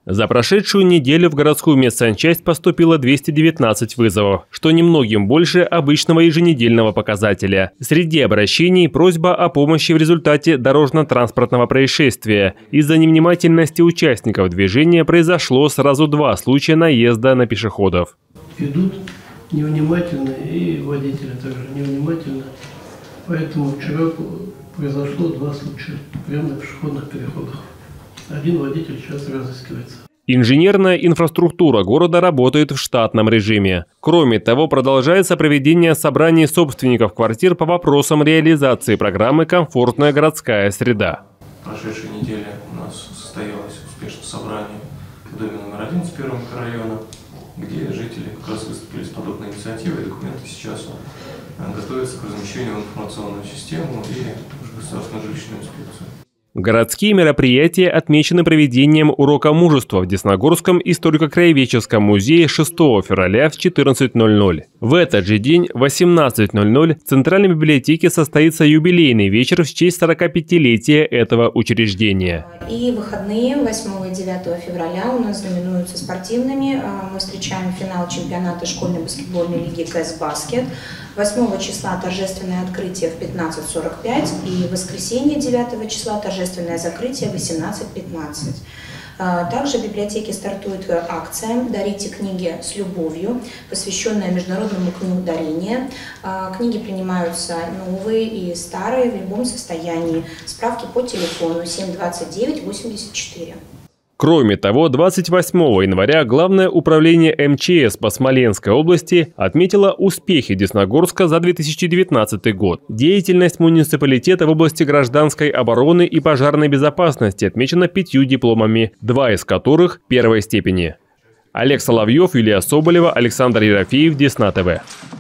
За прошедшую неделю в городскую медсанчасть поступило 219 вызовов, что немногим больше обычного еженедельного показателя. Среди обращений просьба о помощи в результате дорожно-транспортного происшествия. Из-за невнимательности участников движения произошло сразу 2 случая наезда на пешеходов. Идут невнимательно, и водители также невнимательно. Поэтому вчера произошло 2 случая прямо на пешеходных переходах. Один водитель сейчас разыскивается. Инженерная инфраструктура города работает в штатном режиме. Кроме того, продолжается проведение собраний собственников квартир по вопросам реализации программы «Комфортная городская среда». В прошедшей неделе у нас состоялось успешное собрание в доме номер 1 первого микрорайона, где жители как раз выступили с подобной инициативой. Документы сейчас готовятся к размещению в информационную систему и в государственную жилищную инспекцию. Городские мероприятия отмечены проведением урока мужества в Десногорском историко-краеведческом музее 6 февраля в 14:00. В этот же день в 18:00 в Центральной библиотеке состоится юбилейный вечер в честь 45-летия этого учреждения. И выходные 8 и 9 февраля у нас знаменуются спортивными. Мы встречаем финал чемпионата школьной баскетбольной лиги КС «Баскет». 8 числа торжественное открытие в 15:45 и в воскресенье 9 числа торжественное закрытие в 18:15. Также в библиотеке стартует акция «Дарите книги с любовью», посвященная международному книгодарению. Книги принимаются новые и старые в любом состоянии. Справки по телефону 729 84. Кроме того, 28 января Главное управление МЧС по Смоленской области отметило успехи Десногорска за 2019 год. Деятельность муниципалитета в области гражданской обороны и пожарной безопасности отмечена 5 дипломами, 2 из которых первой степени. Олег Соловьев, Юлия Соболева, Александр Ерофеев, Десна ТВ.